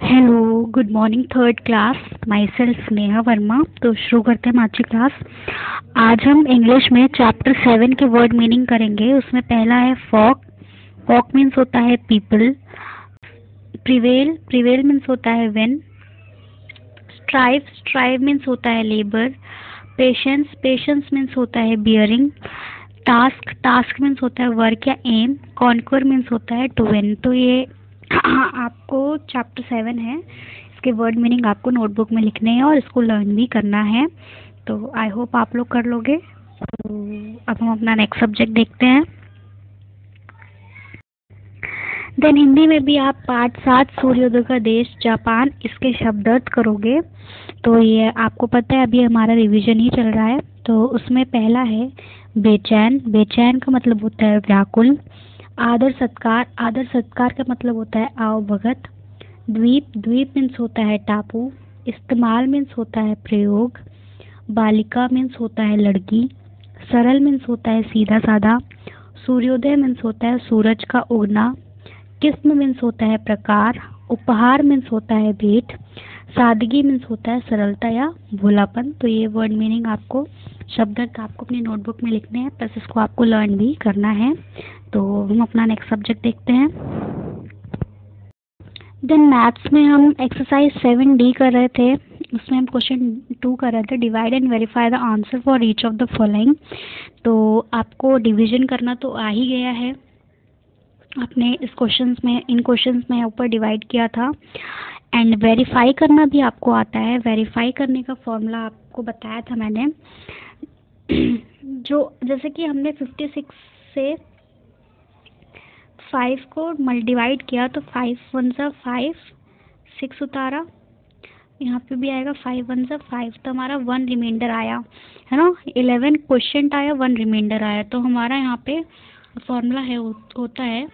Hello, good morning third class. Myself Sneha Verma. तो शुरू करते हैं आज की क्लास। आज हम इंग्लिश में चैप्टर 7 के वर्ड मीनिंग करेंगे। उसमें पहला है फॉक। फॉक मीन्स होता है पीपल। प्रिवेल, प्रिवेल मीन्स होता है विन। स्ट्राइव, स्ट्राइव मीन्स होता है लेबर। पेशेंस, पेशेंस मीन्स होता है बियरिंग। टास्क, टास्क मीन्स होता है वर्क या एम। कॉन्क्वर मीन्स होता है टू विन। तो ये आपको चैप्टर 7 है, इसके वर्ड मीनिंग आपको नोटबुक में लिखने हैं और इसको लर्न भी करना है। तो आई होप आप लोग कर लोगे। तो अब हम अपना नेक्स्ट सब्जेक्ट देखते हैं। देन हिंदी में भी आप पाठ 7 सूर्योदय का देश जापान इसके शब्दार्थ करोगे। तो ये आपको पता है, अभी हमारा रिवीजन ही चल रहा है। तो उसमें पहला है बेचैन। बेचैन का मतलब होता है व्याकुल। आदर सत्कार, आदर सत्कार का मतलब होता है आओ भगत। द्वीप, द्वीप मीन्स होता है टापू। इस्तेमाल मीन्स होता है प्रयोग। बालिका मीन्स होता है लड़की। सरल मीन्स होता है सीधा साधा। सूर्योदय मीन्स होता है सूरज का उगना। किस्म मीन्स होता है प्रकार। उपहार मीन्स होता है भेंट। सादगी मीन्स होता है सरलता या भोलापन। तो ये वर्ड मीनिंग आपको शब्दार्थ आपको अपनी नोटबुक में लिखने हैं, प्लस इसको आपको लर्न भी करना है। तो हम अपना नेक्स्ट सब्जेक्ट देखते हैं। देन मैथ्स में हम एक्सरसाइज 7D कर रहे थे। उसमें हम क्वेश्चन 2 कर रहे थे, divide and verify the answer for each of the following. तो आपको डिवीजन करना तो आ ही गया है। आपने इस क्वेश्चंस में, इन क्वेश्चंस में ऊपर डिवाइड किया था। एंड वेरीफाई करना भी आपको आता है। वेरीफाई करने का फॉर्मूला आपको बताया था मैंने। जो जैसे कि हमने 56 से 5 को डिवाइड किया, तो 5 1 सा 5, 6 उतारा, यहाँ पे भी आएगा 5 1 सा 5, तो हमारा 1 रिमाइंडर आया है ना। 11 क्वेश्चन आया, 1 रिमाइंडर आया। तो हमारा यहाँ पे फॉर्मूला है, होता है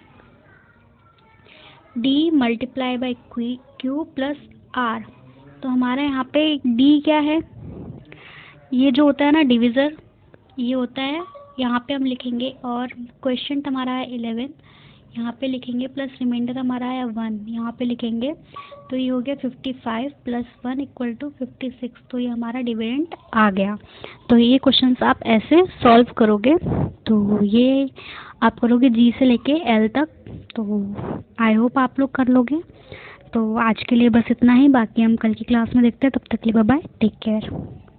D multiply by Q plus R. तो हमारा यहाँ पे D क्या है, ये जो होता है ना डिविज़र, ये होता है। यहाँ पे हम लिखेंगे और क्वेश्चन हमारा है 11, यहाँ पे लिखेंगे, प्लस रिमाइंडर हमारा है 1, यहाँ पे लिखेंगे। तो ये हो गया 55 प्लस 1 इक्वल टू 56। तो ये हमारा डिविडेंड आ गया। तो ये क्वेश्चंस आप ऐसे सॉल्व करोगे। तो ये आप करोगे G से लेके L तक। तो आई होप आप लोग कर लोगे। तो आज के लिए बस इतना ही, बाकी हम कल की क्लास में देखते हैं। तब तक के लिए बाय बाय, टेक केयर।